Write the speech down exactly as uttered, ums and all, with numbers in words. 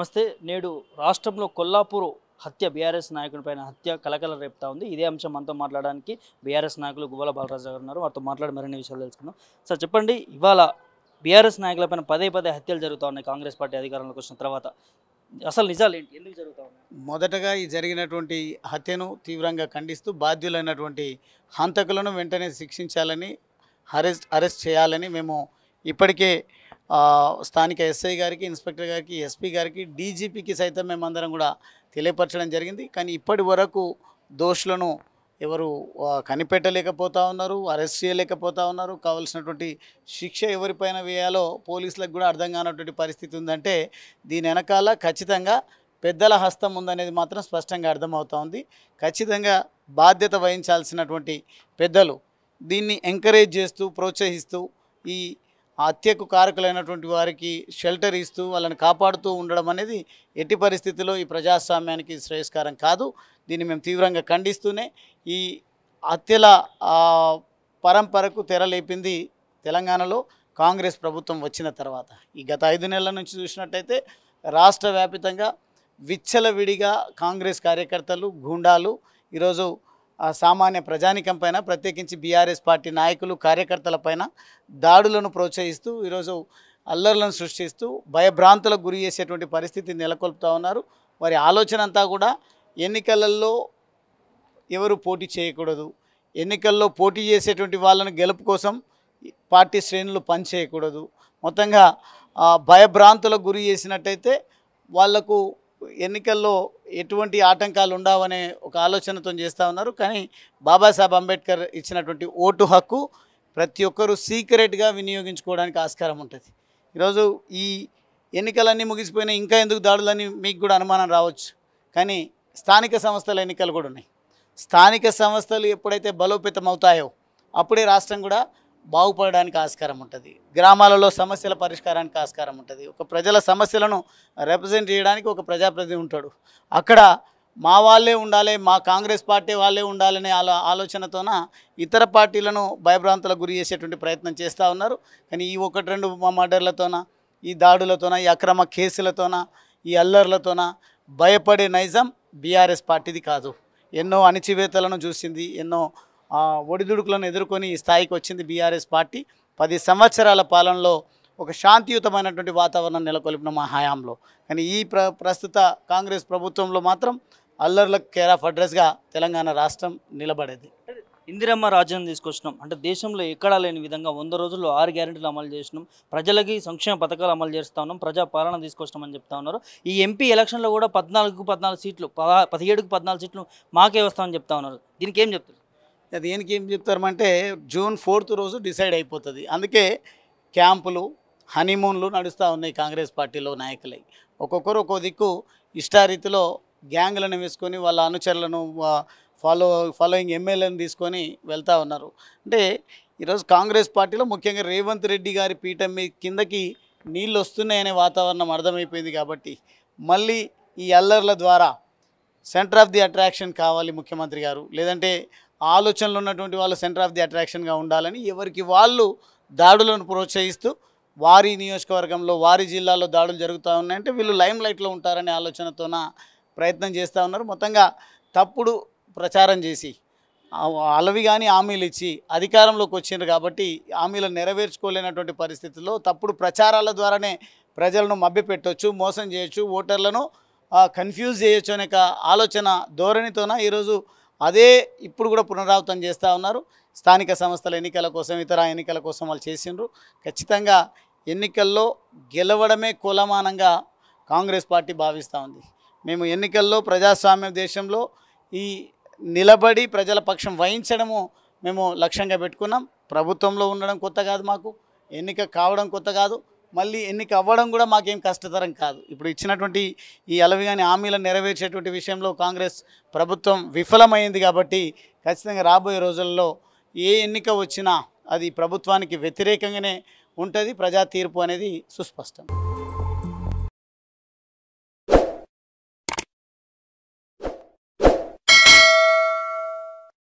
నమస్తే. నేడు రాష్ట్రంలో కొల్లాపూర్ హత్య బీఆర్ఎస్ నాయకుడిపైన హత్య కలకలం రేపుతా ఉంది. ఇదే అంశం మనతో మాట్లాడడానికి బీఆర్ఎస్ నాయకులు గువ్వల బాలరాజు గారు ఉన్నారు. వారితో మాట్లాడి మరిన్ని విషయాలు తెలుసుకుందాం. సార్ చెప్పండి, ఇవాళ బీఆర్ఎస్ నాయకులపైన పదే పదే హత్యలు జరుగుతూ ఉన్నాయి కాంగ్రెస్ పార్టీ అధికారంలోకి వచ్చిన తర్వాత. అసలు నిజాలు ఏంటి, ఎందుకు జరుగుతూ ఉన్నాయి? మొదటగా ఈ జరిగినటువంటి హత్యను తీవ్రంగా ఖండిస్తూ బాధ్యులైనటువంటి హంతకులను వెంటనే శిక్షించాలని, అరెస్ట్ అరెస్ట్ చేయాలని మేము ఇప్పటికే ఆ, స్థానిక ఎస్ఐ గారికి, ఇన్స్పెక్టర్ గారికి, ఎస్పీ గారికి, డీజీపీకి సైతం మేమందరం కూడా తెలియపరచడం జరిగింది. కానీ ఇప్పటి వరకు దోషులను ఎవరు ఆ, కనిపెట్టలేకపోతా ఉన్నారు, అరెస్ట్ చేయలేకపోతా ఉన్నారు. కావాల్సినటువంటి శిక్ష ఎవరిపైన వేయాలో పోలీసులకు కూడా అర్థం కానటువంటి పరిస్థితి ఉందంటే దీని వెనకాల ఖచ్చితంగా పెద్దల హస్తం ఉందనేది మాత్రం స్పష్టంగా అర్థమవుతా ఉంది. ఖచ్చితంగా బాధ్యత వహించాల్సినటువంటి పెద్దలు దీన్ని ఎంకరేజ్ చేస్తూ, ప్రోత్సహిస్తూ ఈ హత్యకు కారకులైనటువంటి వారికి షెల్టర్ ఇస్తూ వాళ్ళని కాపాడుతూ ఉండడం అనేది ఎట్టి పరిస్థితుల్లో ఈ ప్రజాస్వామ్యానికి శ్రేయస్కరం కాదు. దీన్ని మేము తీవ్రంగా ఖండిస్తూనే ఈ హత్యల పరంపరకు తెరలేపింది తెలంగాణలో కాంగ్రెస్ ప్రభుత్వం వచ్చిన తర్వాత. ఈ గత ఐదు నెలల నుంచి చూసినట్టయితే రాష్ట్ర వ్యాపితంగా విచ్చలవిడిగా కాంగ్రెస్ కార్యకర్తలు, గూండాలు ఈరోజు సామాన్య ప్రజానికం పైన, ప్రత్యేకించి బీఆర్ఎస్ పార్టీ నాయకులు, కార్యకర్తల పైన దాడులను ప్రోత్సహిస్తూ ఈరోజు అల్లర్లను సృష్టిస్తూ భయభ్రాంతులకు గురి చేసేటువంటి పరిస్థితి నెలకొల్పుతూ ఉన్నారు. వారి ఆలోచన అంతా కూడా ఎన్నికలలో ఎవరు పోటీ చేయకూడదు, ఎన్నికల్లో పోటీ చేసేటువంటి వాళ్ళను గెలుపు కోసం పార్టీ శ్రేణులు పనిచేయకూడదు, మొత్తంగా భయభ్రాంతులకు గురి చేసినట్టయితే వాళ్లకు ఎన్నికల్లో ఎటువంటి ఆటంకాలు ఉండవనే ఒక ఆలోచనతో చేస్తూ ఉన్నారు. కానీ బాబాసాహెబ్ అంబేద్కర్ ఇచ్చినటువంటి ఓటు హక్కు ప్రతి ఒక్కరూ సీక్రెట్గా వినియోగించుకోవడానికి ఆస్కారం ఉంటుంది. ఈరోజు ఈ ఎన్నికలన్నీ ముగిసిపోయినా ఇంకా ఎందుకు దాడులని మీకు కూడా అనుమానం రావచ్చు. కానీ స్థానిక సంస్థల ఎన్నికలు కూడా ఉన్నాయి. స్థానిక సంస్థలు ఎప్పుడైతే బలోపేతం అవుతాయో అప్పుడే రాష్ట్రం కూడా బాగుపడడానికి ఆస్కారం ఉంటుంది. గ్రామాలలో సమస్యల పరిష్కారానికి ఆస్కారం ఉంటుంది. ఒక ప్రజల సమస్యలను రిప్రజెంట్ చేయడానికి ఒక ప్రజాప్రతినిధి ఉంటాడు. అక్కడ మా వాళ్ళే ఉండాలి, మా కాంగ్రెస్ పార్టీ వాళ్ళే ఉండాలనే ఆలో ఆలోచనతోన ఇతర పార్టీలను భయభ్రాంతులకు గురి చేసేటువంటి ప్రయత్నం చేస్తూ ఉన్నారు. కానీ ఈ ఒకటి రెండు మర్డర్లతోన, ఈ దాడులతోన, ఈ అక్రమ కేసులతోన, ఈ అల్లర్లతోన భయపడే నైజం బీఆర్ఎస్ పార్టీది కాదు. ఎన్నో అణిచివేతలను చూసింది, ఎన్నో ఒడిదుడుకులను ఎదుర్కొని ఈ స్థాయికి వచ్చింది బీఆర్ఎస్ పార్టీ. పది సంవత్సరాల పాలనలో ఒక శాంతియుతమైనటువంటి వాతావరణం నెలకొల్పిన మా హయాంలో. కానీ ఈ ప్ర ప్రస్తుత కాంగ్రెస్ ప్రభుత్వంలో మాత్రం అల్లర్లకు కేర్ ఆఫ్ అడ్రస్గా తెలంగాణ రాష్ట్రం నిలబడేది. ఇందిరమ్మ రాజ్యం తీసుకొచ్చినాం అంటే దేశంలో ఎక్కడా లేని విధంగా వంద రోజుల్లో ఆరు గ్యారెంటీలు అమలు చేసినాం, ప్రజలకి సంక్షేమ పథకాలు అమలు చేస్తూ ఉన్నాం, ప్రజా పాలన తీసుకొచ్చినామని చెప్తా ఉన్నారు. ఈ ఎంపీ ఎలక్షన్లో కూడా పద్నాలుగు పద్నాలుగు సీట్లు పద పదిహేడుకు పద్నాలుగు సీట్లు మాకే వస్తామని చెప్తా ఉన్నారు. దీనికి ఏం చెప్తారు? దేనికి ఏం చెప్తారంటే జూన్ ఫోర్త్ రోజు డిసైడ్ అయిపోతుంది. అందుకే క్యాంపులు, హనీమూన్లు నడుస్తూ ఉన్నాయి కాంగ్రెస్ పార్టీలో నాయకులై. ఒక్కొక్కరు ఒక్కో దిక్కు ఇష్టారీతిలో గ్యాంగ్లను వేసుకొని వాళ్ళ అనుచరులను ఫాలో ఫాలోయింగ్ ఎమ్మెల్యేలను తీసుకొని వెళ్తూ ఉన్నారు. అంటే ఈరోజు కాంగ్రెస్ పార్టీలో ముఖ్యంగా రేవంత్ రెడ్డి గారి పీఠం మీ కిందకి నీళ్ళు వస్తున్నాయనే వాతావరణం అర్థమైపోయింది. కాబట్టి మళ్ళీ ఈ అల్లర్ల ద్వారా సెంటర్ ఆఫ్ ది అట్రాక్షన్ కావాలి ముఖ్యమంత్రి గారు, లేదంటే ఆలోచనలు ఉన్నటువంటి వాళ్ళు సెంటర్ ఆఫ్ ది అట్రాక్షన్గా ఉండాలని ఎవరికి వాళ్ళు దాడులను ప్రోత్సహిస్తూ వారి నియోజకవర్గంలో, వారి జిల్లాలో దాడులు జరుగుతూ ఉన్నాయంటే వీళ్ళు లైమ్ లైట్లో ఉంటారనే ఆలోచనతోన ప్రయత్నం చేస్తూ ఉన్నారు. మొత్తంగా తప్పుడు ప్రచారం చేసి అలవి కానీ హామీలు ఇచ్చి అధికారంలోకి వచ్చిండ్రు. కాబట్టి హామీలను నెరవేర్చుకోలేనటువంటి పరిస్థితుల్లో తప్పుడు ప్రచారాల ద్వారానే ప్రజలను మభ్యపెట్టవచ్చు, మోసం చేయొచ్చు, ఓటర్లను కన్ఫ్యూజ్ చేయొచ్చు అనే ఆలోచన ధోరణితోన ఈరోజు అదే ఇప్పుడు కూడా పునరావృతం చేస్తూ ఉన్నారు. స్థానిక సంస్థల ఎన్నికల కోసం, ఇతర ఎన్నికల కోసం వాళ్ళు చేసిండ్రు. ఖచ్చితంగా ఎన్నికల్లో గెలవడమే కొలమానంగా కాంగ్రెస్ పార్టీ భావిస్తూ ఉంది. మేము ఎన్నికల్లో ప్రజాస్వామ్య దేశంలో ఈ నిలబడి ప్రజల పక్షం వహించడము మేము లక్ష్యంగా పెట్టుకున్నాం. ప్రభుత్వంలో ఉండడం కొత్త కాదు, మాకు ఎన్నిక కావడం కొత్త కాదు, మళ్ళీ ఎన్నిక అవ్వడం కూడా మాకేం కష్టతరం కాదు. ఇప్పుడు ఇచ్చినటువంటి ఈ అలవిగాని హామీలను నెరవేర్చేటువంటి విషయంలో కాంగ్రెస్ ప్రభుత్వం విఫలమైంది. కాబట్టి ఖచ్చితంగా రాబోయే రోజుల్లో ఏ ఎన్నిక వచ్చినా అది ప్రభుత్వానికి వ్యతిరేకంగానే ఉంటుంది. ప్రజా తీర్పు అనేది సుస్పష్టం.